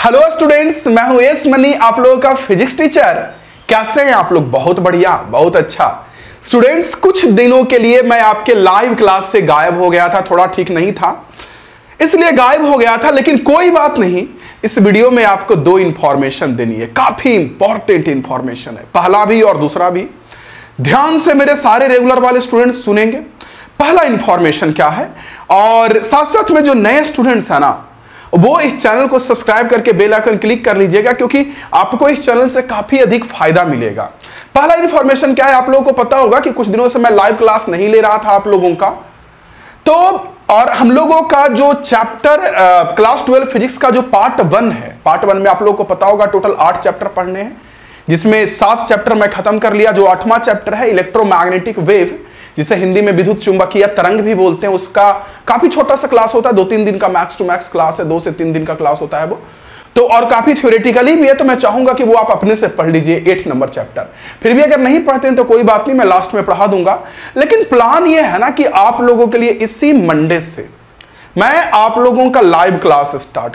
Hello students, मैं हूं S money, आप लोगों का फिजिक्स टीचर। कैसे हैं आप लोग? बहुत बढ़िया, बहुत अच्छा। स्टूडेंट्स, कुछ दिनों के लिए मैं आपके लाइव क्लास से गायब हो गया था, थोड़ा ठीक नहीं था इसलिए गायब हो गया था, लेकिन कोई बात नहीं। इस वीडियो में आपको दो इंफॉर्मेशन देनी है, काफी इंपॉर्टेंट इंफॉर्मेशन है, पहला भी और दूसरा भी। ध्यान से मेरे सारे रेगुलर वाले स्टूडेंट्स सुनेंगे। पहला इंफॉर्मेशन क्या है, और साथ साथ में जो नए स्टूडेंट्स हैं ना, वो इस चैनल को सब्सक्राइब करके बेल आइकन क्लिक कर लीजिएगा, क्योंकि आपको इस चैनल से काफी अधिक फायदा मिलेगा। पहला इंफॉर्मेशन क्या है, आप लोगों को पता होगा कि कुछ दिनों से मैं लाइव क्लास नहीं ले रहा था आप लोगों का, तो और हम लोगों का जो चैप्टर क्लास 12 फिजिक्स का जो पार्ट 1 है, पार्ट 1 में आप लोगों को पता होगा टोटल 8 चैप्टर पढ़ने हैं, जिसमें 7 चैप्टर मैं खत्म कर लिया। जो 8वां चैप्टर है इलेक्ट्रोमैग्नेटिक वेव, जिसे हिंदी में विद्युत चुंबकीय तरंग भी बोलते हैं, उसका काफी छोटा सा क्लास होता है, 2-3 दिन का मैक्स टू मैक्स क्लास है, 2 से 3 दिन का क्लास होता है वो तो, और काफी थ्योरेटिकली भी है, तो मैं चाहूंगा कि वो आप अपने से पढ़ लीजिए 8 नंबर चैप्टर। फिर भी अगर नहीं पढ़ते हैं तो कोई बात नहीं, मैं लास्ट में पढ़ा दूंगा। लेकिन प्लान ये है ना कि आप लोगों के लिए इसी मंडे से मैं आप लोगों का लाइव क्लास स्टार्ट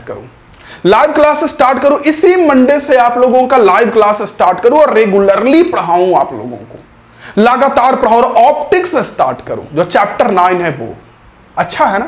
करूं, इसी मंडे से आप लोगों का लाइव क्लास स्टार्ट करूं और रेगुलरली पढ़ाऊं, आप लोगों को लगातार पढ़ाऊं और ऑप्टिक्स स्टार्ट करूं। जो चैप्टर 9 है वो अच्छा है ना,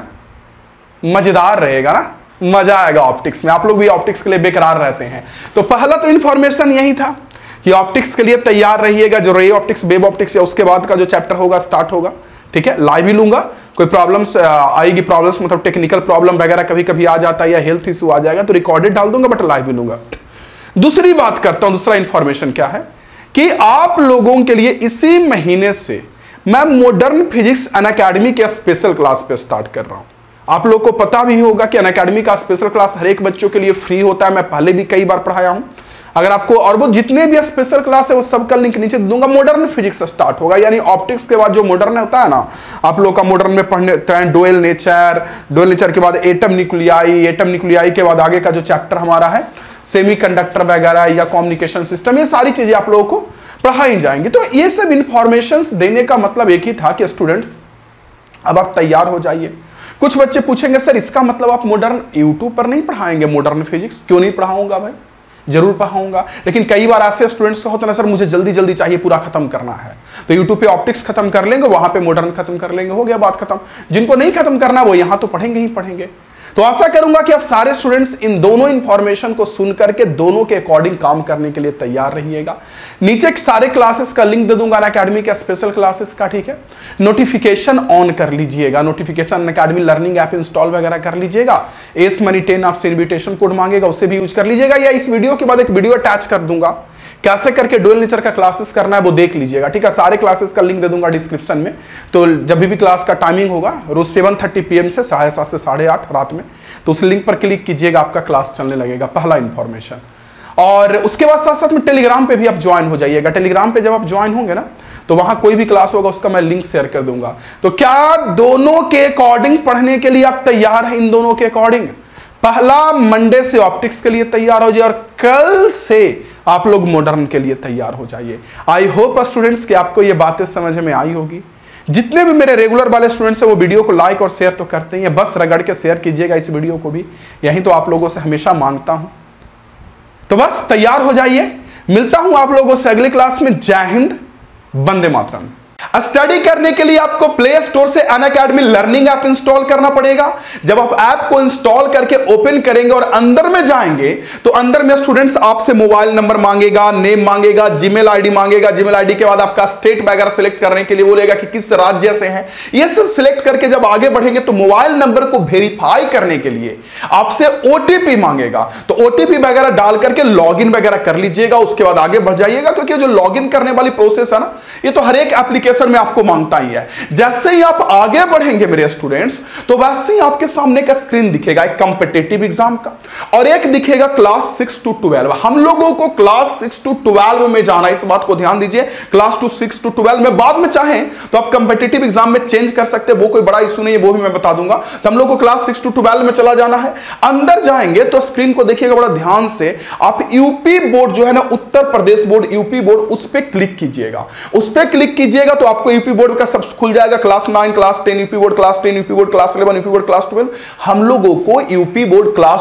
मजेदार रहेगा ना, मजा आएगा ऑप्टिक्स में। आप लोग भी ऑप्टिक्स के लिए बेकरार रहते हैं, तो पहला तो इंफॉर्मेशन यही था कि ऑप्टिक्स के लिए तैयार रहिएगा। जो रे ऑप्टिक्स, वेव ऑप्टिक्स या उसके बाद का जो चैप्टर होगा स्टार्ट होगा, ठीक है, लाइव ही लूंगा। कोई प्रॉब्लम्स आएगी, प्रॉब्लम्स मतलब टेक्निकल प्रॉब्लम वगैरह कभी कभी आ जाता है या हेल्थ इशू आ जाएगा तो रिकॉर्डेड डाल दूंगा, बट लाइव ही लूंगा। दूसरी बात करता हूं, दूसरा इंफॉर्मेशन क्या है कि आप लोगों के लिए इसी महीने से मैं मॉडर्न फिजिक्स अनअकैडमी के स्पेशल क्लास पे स्टार्ट कर रहा हूं। आप लोग को पता भी होगा कि अनअकैडमी का स्पेशल क्लास हर एक बच्चों के लिए फ्री होता है, मैं पहले भी कई बार पढ़ाया हूं। अगर आपको, और वो जितने भी स्पेशल क्लास है वो सबका लिंक नीचे दूंगा। मॉडर्न फिजिक्स स्टार्ट होगा, यानी ऑप्टिक्स के बाद जो मॉडर्न होता है ना, आप लोग का मॉडर्न में पढ़ने डुअल नेचर के बाद एटम न्यूक्लियाई के बाद आगे का जो चैप्टर हमारा है सेमीकंडक्टर वगैरह या कम्युनिकेशन सिस्टम, ये सारी चीजें आप लोगों को पढ़ाई जाएंगी। तो ये सब इंफॉर्मेशंस देने का मतलब एक ही था कि स्टूडेंट्स अब आप तैयार हो जाइए। कुछ बच्चे पूछेंगे सर इसका मतलब आप मॉडर्न यूट्यूब पर नहीं पढ़ाएंगे मॉडर्न फिजिक्स? क्यों नहीं पढ़ाऊंगा भाई, जरूर पढ़ाऊंगा। लेकिन कई बार ऐसे स्टूडेंट्स का होता है ना, सर मुझे जल्दी जल्दी चाहिए, पूरा खत्म करना है, तो यूट्यूब पे ऑप्टिक्स खत्म कर लेंगे, वहां पे मॉडर्न खत्म कर लेंगे, हो गया बात खत्म। जिनको नहीं खत्म करना वो यहां तो पढ़ेंगे ही पढ़ेंगे। तो आशा करूंगा कि आप सारे स्टूडेंट्स इन दोनों इंफॉर्मेशन को सुन करके दोनों के अकॉर्डिंग काम करने के लिए तैयार रहिएगा। नीचे सारे क्लासेस का लिंक दे दूंगा अनअकैडमी के स्पेशल क्लासेस का, ठीक है। नोटिफिकेशन ऑन कर लीजिएगा, notification Unacademy learning app install वगैरह कर लीजिएगा। एस मनी 10 आपसे इन्विटेशन कोड मांगेगा, उससे भी यूज कर लीजिएगा, या इस वीडियो के बाद एक वीडियो अटैच कर दूंगा, कैसे करके डुअल नेचर का क्लासेस करना है वो देख लीजिएगा, ठीक है। सारे क्लासेस का लिंक दे दूंगा डिस्क्रिप्शन में। तो जब भी क्लास का टाइमिंग होगा रोज 7:30 PM से 7:30 से 8:30 रात में, तो उस लिंक पर क्लिक कीजिएगा, आपका क्लास चलने लगेगा। पहला इंफॉर्मेशन। और उसके बाद साथ साथ में टेलीग्राम पे भी आप ज्वाइन हो जाइएगा। टेलीग्राम पे जब आप ज्वाइन होंगे ना, तो वहां कोई भी क्लास होगा उसका मैं लिंक शेयर कर दूंगा। तो क्या दोनों के अकॉर्डिंग पढ़ने के लिए आप तैयार हैं? इन दोनों के अकॉर्डिंग पहला मंडे से ऑप्टिक्स के लिए तैयार हो जाइए और कल से आप लोग मॉडर्न के लिए तैयार हो जाइए। आई होप स्टूडेंट्स कि आपको ये बातें समझ में आई होगी। जितने भी मेरे रेगुलर वाले स्टूडेंट्स हैं वो वीडियो को लाइक और शेयर तो करते हैं, बस रगड़ के शेयर कीजिएगा इस वीडियो को भी, यही तो आप लोगों से हमेशा मांगता हूं। तो बस तैयार हो जाइए, मिलता हूं आप लोगों से अगली क्लास में। जय हिंद, वंदे मातरम। स्टडी करने के लिए आपको प्ले स्टोर से अनअकैडमी लर्निंग ऐप इंस्टॉल करना पड़ेगा। जब आप ऐप को इंस्टॉल करके ओपन करेंगे और अंदर में जाएंगे, तो अंदर में स्टूडेंट्स आपसे मोबाइल नंबर मांगेगा, नेम मांगेगा, जीमेल आईडी मांगेगा। जीमेल आईडी के बाद आपका स्टेट वगैरह सिलेक्ट करने के लिए बोलेगा कि किस राज्य से है। ये सब सिलेक्ट करके जब आगे बढ़ेंगे तो मोबाइल नंबर को वेरीफाई करने के लिए आपसे ओटीपी मांगेगा, तो ओटीपी वगैरह डाल करके लॉगिन वगैरह कर लीजिएगा। उसके बाद आगे बढ़ जाइएगा, क्योंकि जो लॉगिन करने वाली प्रोसेस है ना, ये तो हर एक एप्लीकेशन में आपको मांगता ही है। जैसे ही आप आगे बढ़ेंगे मेरे स्टूडेंट्स, तो वैसे ही आपके सामने का स्क्रीन दिखेगा एक कॉम्पिटिटिव एग्जाम का, और एक दिखेगा क्लास 6 to 12। हम लोगों को क्लास 6 to 12 में जाना, इस बात को ध्यान दीजिए। क्लास 6 to 12 में बाद में चाहें तो आप कॉम्पिटिटिव एग्जाम में चेंज कर सकते हैं, वो कोई बड़ा इशू नहीं है, वो भी मैं बता दूंगा। तो हम लोग को क्लास 6 to 12 में चला जाना है। अंदर जाएंगे तो स्क्रीन को देखिएगा बड़ा ध्यान से, आप यूपी बोर्ड जो है ना, Uttar Pradesh board, UP board, उस पर क्लिक कीजिएगा। उस पर क्लिक कीजिएगा तो आपको यूपी बोर्ड का सब खुल जाएगा। Class 9, class 10 UP board, class 10 UP board, class 11 UP board, class 12। हम लोगों को यूपी बोर्ड क्लास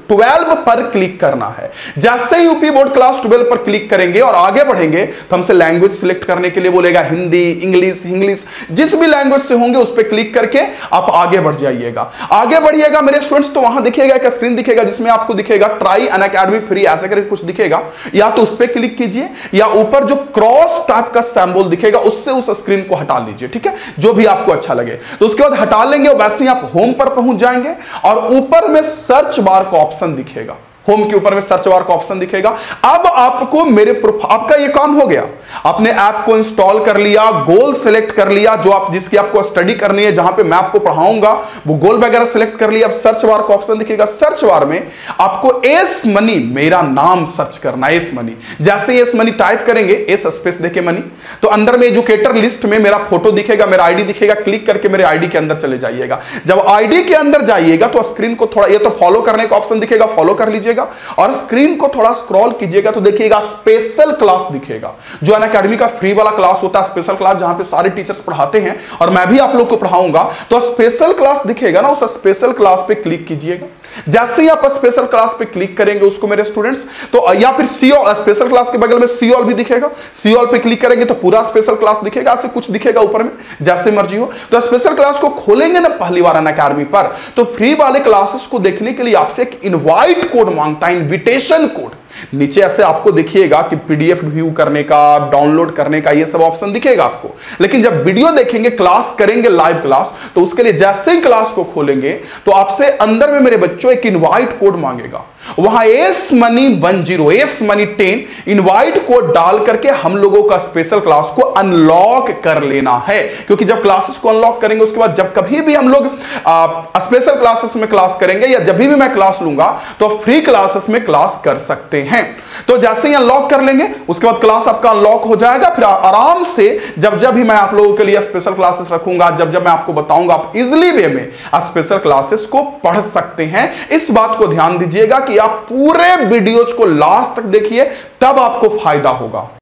12 पर क्लिक करना है। जैसे ही यूपी बोर्ड क्लास 12 पर क्लिक करेंगे और आगे बढ़ेंगे तो हमसे लैंग्वेज सिलेक्ट करने के लिए बोलेगा, हिंदी, इंग्लिश, जिस भी लैंग्वेज से होंगे उस पर क्लिक करके आप आगे बढ़ जाइएगा। आगे बढ़िएगा मेरे स्टूडेंट्स, तो वहां दिखेगा एक स्क्रीन दिखेगा जिसमें आपको दिखेगा ट्राई अनअकैडमी फ्री ऐसे करके कुछ दिखेगा, या तो उस पर क्लिक कीजिए या ऊपर जो क्रॉस टाइप का सिंबल दिखेगा उससे उस स्क्रीन को हटा लीजिए, ठीक है, जो भी आपको अच्छा लगे। तो उसके बाद हटा लेंगे, वैसे ही आप होम पर पहुंच जाएंगे और ऊपर में सर्च बार का ऑप्शन दिखेगा। होम के ऊपर में सर्च बार का ऑप्शन दिखेगा। अब आपको आपका ये काम हो गया, आपने ऐप को इंस्टॉल कर लिया, गोल सेलेक्ट कर लिया, जो आप जिसकी आपको स्टडी करनी है, जहां पे मैं आपको पढ़ाऊंगा वो गोल वगैरह सेलेक्ट कर लिया। अब सर्च बार का ऑप्शन दिखेगा, सर्च बार में आपको एस मनी, मेरा नाम सर्च करना, एस मनी। जैसे एस मनी टाइप करेंगे, एस स्पेस देके मनी, तो अंदर में एजुकेटर लिस्ट में मेरा फोटो दिखेगा, मेरा आईडी दिखेगा, क्लिक करके मेरे आईडी के अंदर चले जाइएगा। जब आईडी के अंदर जाइएगा तो स्क्रीन को थोड़ा, ये तो फॉलो करने का ऑप्शन दिखेगा, फॉलो कर लीजिएगा और स्क्रीन को थोड़ा स्क्रॉल कीजिएगा तो देखिएगा स्पेशल क्लास दिखेगा, जो अनअकैडमी का फ्री वाला क्लास होता है, स्पेशल क्लास जहां पे सारे टीचर्स पढ़ाते हैं और मैं भी आप लोग को पढ़ाऊंगा। तो स्पेशल क्लास दिखेगा ना, उस स्पेशल क्लास पे क्लिक कीजिएगा। जैसे ही आप स्पेशल क्लास पे क्लिक करेंगे उसको मेरे स्टूडेंट्स, तो या फिर सी ऑल, स्पेशल क्लास के बगल में सी ऑल भी दिखेगा, सी ऑल पे क्लिक करेंगे तो पूरा स्पेशल क्लास दिखेगा, ऐसे कुछ दिखेगा ऊपर में, जैसे मर्जी हो। तो स्पेशल क्लास को खोलेंगे ना पहली बार अनअकैडमी पर, तो फ्री वाले क्लासेस को देखने के लिए आपसे एक इनवाइट कोड मांगता है, इनविटेशन कोड। नीचे ऐसे आपको दिखिएगा कि पीडीएफ व्यू करने का, डाउनलोड करने का, ये सब ऑप्शन दिखेगा आपको। लेकिन जब वीडियो देखेंगे, क्लास करेंगे, लाइव क्लास, तो उसके लिए जैसे ही क्लास को खोलेंगे तो आपसे अंदर में मेरे बच्चों एक इनवाइट कोड मांगेगा। वहां S money 10, S money 10 invite code डाल करके हम लोगों का स्पेशल क्लास को अनलॉक कर लेना है। क्योंकि जब क्लासेस को अनलॉक करेंगे उसके बाद जब कभी भी हम लोग स्पेशल क्लासेस में क्लास करेंगे या जब भी मैं क्लास लूंगा तो फ्री क्लासेस में क्लास कर सकते हैं। तो जैसे ही अनलॉक कर लेंगे उसके बाद क्लास आपका अनलॉक हो जाएगा। फिर आराम से जब जब भी मैं आप लोगों के लिए स्पेशल क्लासेस रखूंगा, जब जब मैं आपको बताऊंगा, आप इजीली वे में स्पेशल क्लासेस को पढ़ सकते हैं। इस बात को ध्यान दीजिएगा कि आप पूरे वीडियोज को लास्ट तक देखिए, तब आपको फायदा होगा।